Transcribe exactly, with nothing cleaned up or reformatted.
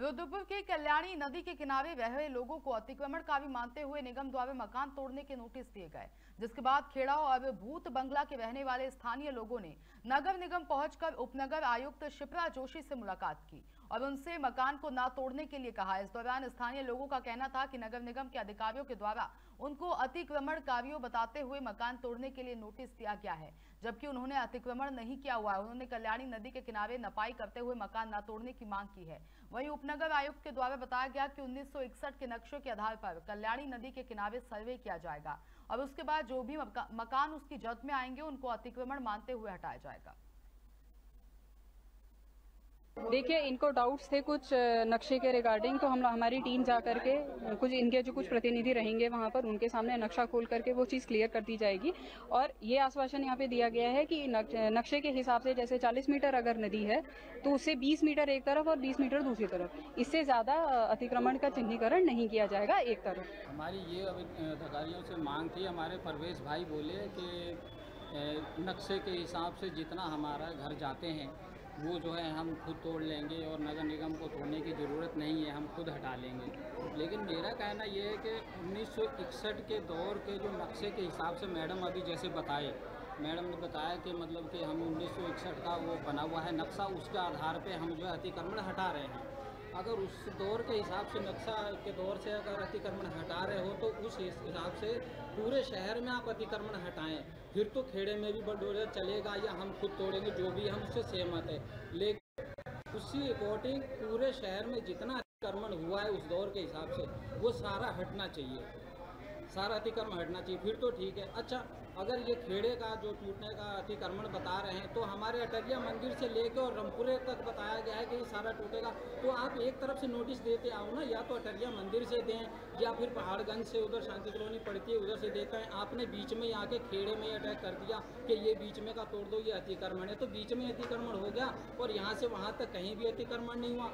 रुद्रपुर के कल्याणी नदी के किनारे रह रहे लोगों को अतिक्रमणकारी मानते हुए निगम द्वारा मकान तोड़ने के नोटिस दिए गए, जिसके बाद खेड़ा और भूत बंगला के रहने वाले स्थानीय लोगों ने नगर निगम पहुंचकर उपनगर आयुक्त शिप्रा जोशी से मुलाकात की और उनसे मकान को न तोड़ने के लिए कहा। इस दौरान स्थानीय लोगों का कहना था कि नगर निगम के अधिकारियों के द्वारा उनको अतिक्रमणकारियों बताते हुए मकान तोड़ने के लिए नोटिस दिया गया है, जबकि उन्होंने अतिक्रमण नहीं किया हुआ है। उन्होंने कल्याणी नदी के किनारे नपाई करते हुए मकान न तोड़ने की मांग की है। वहीं उपनगर आयुक्त के द्वारा बताया गया कि उन्नीस सौ इकसठ के नक्शे के आधार पर कल्याणी नदी के किनारे सर्वे किया जाएगा और उसके बाद जो भी मका, मकान उसकी जद में आएंगे उनको अतिक्रमण मानते हुए हटाया जाएगा। देखिए, इनको डाउट्स थे कुछ नक्शे के रिगार्डिंग, तो हम हमारी टीम जा करके कुछ इनके जो कुछ प्रतिनिधि रहेंगे वहां पर उनके सामने नक्शा खोल करके वो चीज़ क्लियर कर दी जाएगी। और ये आश्वासन यहाँ पे दिया गया है कि नक्शे के हिसाब से जैसे चालीस मीटर अगर नदी है तो उससे बीस मीटर एक तरफ और बीस मीटर दूसरी तरफ, इससे ज़्यादा अतिक्रमण का चिन्हीकरण नहीं किया जाएगा एक तरफ। हमारी ये अधिकारियों से मांग थी। हमारे परवेश भाई बोले कि नक्शे के हिसाब से जितना हमारा घर जाते हैं वो जो है हम खुद तोड़ लेंगे और नगर निगम को तोड़ने की ज़रूरत नहीं है, हम खुद हटा लेंगे। लेकिन मेरा कहना ये है कि उन्नीस सौ इकसठ के दौर के जो नक्शे के हिसाब से मैडम अभी जैसे बताए, मैडम ने बताया कि मतलब कि हम उन्नीस सौ इकसठ का वो बना हुआ है नक्शा, उसके आधार पे हम जो है अतिक्रमण हटा रहे हैं। अगर उस दौर के हिसाब से नक्शा के दौर से अगर अतिक्रमण हटा रहे हो तो उस हिसाब से पूरे शहर में आप अतिक्रमण हटाएं, फिर तो खेड़े में भी बलडोजर चलेगा या हम खुद तोड़ेंगे, जो भी हम उससे सहमत है। लेकिन उसी अकॉर्डिंग पूरे शहर में जितना अतिक्रमण हुआ है उस दौर के हिसाब से वो सारा हटना चाहिए, सारा अतिक्रमण हटना चाहिए, फिर तो ठीक है। अच्छा, अगर ये खेड़े का जो टूटने का अतिक्रमण बता रहे हैं तो हमारे अटरिया मंदिर से लेकर और रामपुरे तक बताया गया है कि ये सारा टूटेगा, तो आप एक तरफ से नोटिस देते आओ ना, या तो अटरिया मंदिर से दें या फिर पहाड़गंज से उधर शांति कॉलोनी पड़ती है उधर से देते हैं। आपने बीच में आके खेड़े में अटैक कर दिया कि ये बीच में का तोड़ दो, ये अतिक्रमण है, तो बीच में अतिक्रमण हो गया और यहाँ से वहाँ तक कहीं भी अतिक्रमण नहीं हुआ।